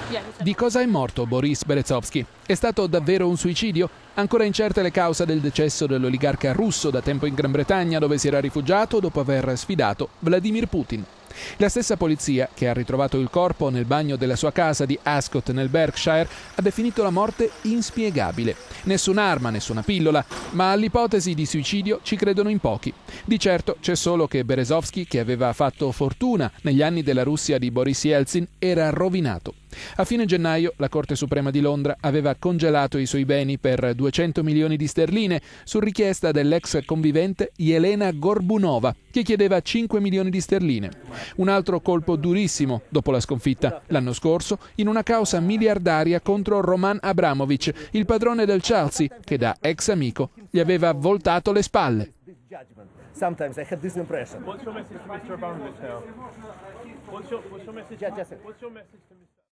Di cosa è morto Boris Berezovsky? È stato davvero un suicidio? Ancora incerte le cause del decesso dell'oligarca russo, da tempo in Gran Bretagna, dove si era rifugiato dopo aver sfidato Vladimir Putin. La stessa polizia, che ha ritrovato il corpo nel bagno della sua casa di Ascot nel Berkshire, ha definito la morte inspiegabile. Nessun'arma, nessuna pillola, ma all'ipotesi di suicidio ci credono in pochi. Di certo c'è solo che Berezovsky, che aveva fatto fortuna negli anni della Russia di Boris Yeltsin, era rovinato. A fine gennaio la Corte Suprema di Londra aveva congelato i suoi beni per 200 milioni di sterline su richiesta dell'ex convivente Elena Gorbunova, che chiedeva 5 milioni di sterline. Un altro colpo durissimo dopo la sconfitta, l'anno scorso, in una causa miliardaria contro Roman Abramovich, il padrone del Chelsea, che da ex amico gli aveva voltato le spalle. Sometimes I had this impression. What's your message to Mr. Abramovich now? What's your message to Mr.